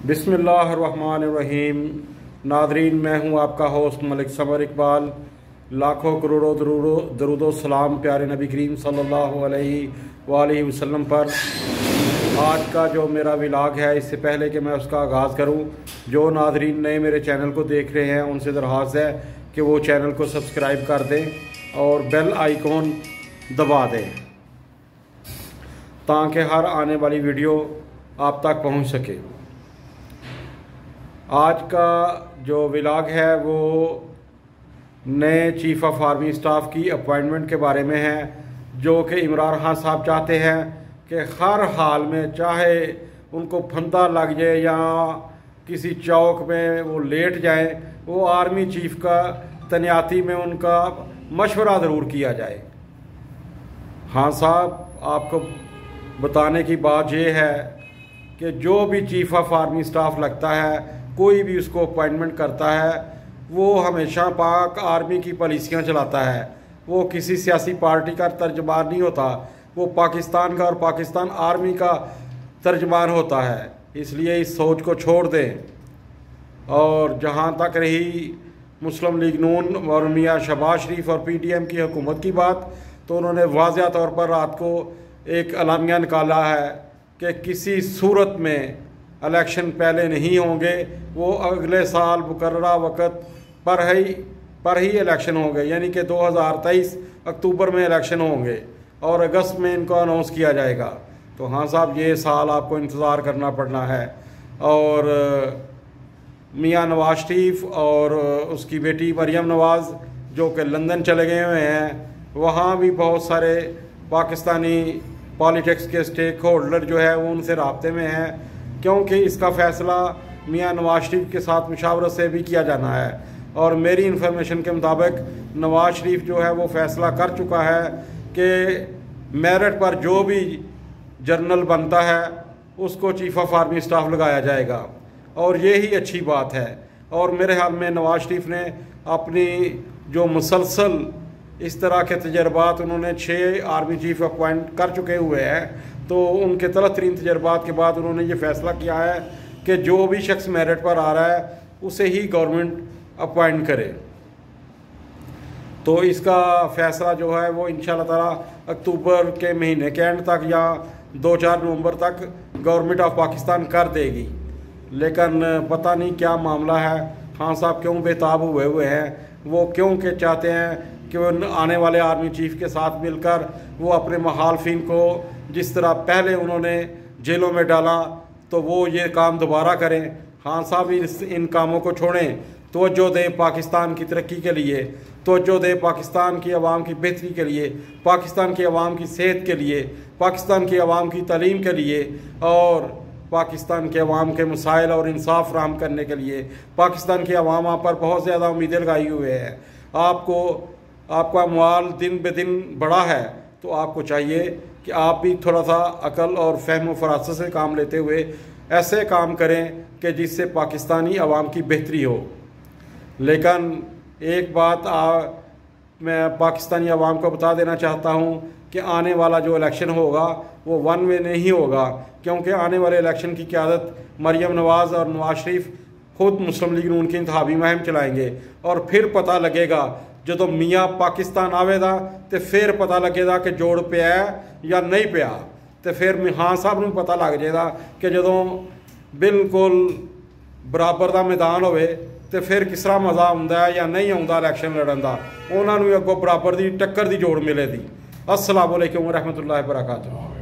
बिस्मिल्लाहिर्रहमानिर्रहीम। नादरीन, मैं हूं आपका होस्ट मलिक समर इकबाल। लाखों करोड़ों दरूदो सलाम प्यारे नबी करीम सल्लल्लाहु अलैहि वसल्लम पर। आज का जो मेरा व्लॉग है, इससे पहले कि मैं उसका आगाज़ करूं, जो नादरीन नए मेरे चैनल को देख रहे हैं उनसे दरख्वास्त है कि वो चैनल को सब्सक्राइब कर दें और बेल आइकॉन दबा दें ताकि हर आने वाली वीडियो आप तक पहुंच सके। आज का जो व्लॉग है वो नए चीफ़ ऑफ आर्मी स्टाफ की अपॉइंटमेंट के बारे में है, जो कि इमरान खान साहब चाहते हैं कि हर हाल में, चाहे उनको फंदा लग जाए या किसी चौक में वो लेट जाए, वो आर्मी चीफ का तैनाती में उनका मशवरा ज़रूर किया जाए। हाँ साहब, आपको बताने की बात यह है कि जो भी चीफ़ ऑफ आर्मी स्टाफ लगता है, कोई भी उसको अपॉइंटमेंट करता है, वो हमेशा पाक आर्मी की पॉलिसियाँ चलाता है। वो किसी सियासी पार्टी का तर्जमान नहीं होता, वो पाकिस्तान का और पाकिस्तान आर्मी का तर्जमान होता है। इसलिए इस सोच को छोड़ दें। और जहाँ तक रही मुस्लिम लीग नून और मियाँ शहबाज शरीफ और PTM की हुकूमत की बात, तो उन्होंने वाज़िया तौर पर रात को एक एलामिया निकाला है कि किसी सूरत में इलेक्शन पहले नहीं होंगे, वो अगले साल मुकर्ररा वक़्त पर ही इलेक्शन होंगे, यानी कि 2023 अक्टूबर में इलेक्शन होंगे और अगस्त में इनको अनाउंस किया जाएगा। तो हाँ साहब, ये साल आपको इंतज़ार करना पड़ना है। और मियाँ नवाज शरीफ और उसकी बेटी मरियम नवाज़ जो कि लंदन चले गए हुए हैं, वहाँ भी बहुत सारे पाकिस्तानी पॉलिटिक्स के स्टेक होल्डर जो है वो उनसे राब्ते में हैं, क्योंकि इसका फ़ैसला मियाँ नवाज शरीफ के साथ मुशावरत से भी किया जाना है। और मेरी इन्फॉर्मेशन के मुताबिक नवाज शरीफ जो है वो फ़ैसला कर चुका है कि मेरिट पर जो भी जनरल बनता है उसको चीफ़ ऑफ आर्मी स्टाफ लगाया जाएगा, और ये ही अच्छी बात है। और मेरे ख्याल में नवाज शरीफ ने अपनी जो मुसलसल इस तरह के तजर्बात, उन्होंने 6 आर्मी चीफ अपॉइंट कर चुके हुए हैं, तो उनके तलब तरीन तजर्बात के बाद उन्होंने ये फ़ैसला किया है कि जो भी शख्स मेरिट पर आ रहा है उसे ही गवर्नमेंट अपॉइंट करे। तो इसका फ़ैसला जो है वो इंशाल्लाह ताला अक्टूबर के महीने के एंड तक या 2-4 नवंबर तक गवर्नमेंट ऑफ पाकिस्तान कर देगी। लेकिन पता नहीं क्या मामला है, खान साहब क्यों बेताब हुए हैं, वो क्यों के चाहते हैं कि वो आने वाले आर्मी चीफ के साथ मिलकर वो अपने मुखालफिन को जिस तरह पहले उन्होंने जेलों में डाला, तो वो ये काम दोबारा करें। खान साहब इन कामों को छोड़ें, तवज्जो दें पाकिस्तान की तरक्की के लिए, तवज्जो दें पाकिस्तान की आवाम की बेहतरी के लिए, पाकिस्तान की आवाम की सेहत के लिए, पाकिस्तान की आवाम की तालीम के लिए, और पाकिस्तान के अवाम के मसाइल और इंसाफ फराहम करने के लिए। पाकिस्तान की आवाम आप पर बहुत ज़्यादा उम्मीदें लगाई हुए हैं। आपका अमवाल दिन ब दिन बड़ा है, तो आपको चाहिए कि आप भी थोड़ा सा अकल और फहम फरासत से काम लेते हुए ऐसे काम करें कि जिससे पाकिस्तानी अवाम की बेहतरी हो। लेकिन एक बात मैं पाकिस्तानी अवाम को बता देना चाहता हूँ कि आने वाला जो इलेक्शन होगा वो वन वे नहीं होगा, क्योंकि आने वाले इलेक्शन की क़यादत मरियम नवाज़ और नवाज शरीफ खुद मुस्लिम लीग नून की इंतखाबी मुहिम चलाएंगे। और फिर पता लगेगा, जो मियाँ पाकिस्तान आवेगा तो फिर पता लगेगा कि जोड़ पिया या नहीं पिया, तो फिर हाँ साहब नूं पता लग जाएगा कि जो बिल्कुल बराबर का मैदान होवे तो फिर किस तरह मज़ा आता है या नहीं आता इलेक्शन लड़न का, उन्होंने अगों बराबर की टक्कर की जोड़ मिलेगी। अस्सलाम वालेकुम रहमतुल्लाहि व बरकातुहू।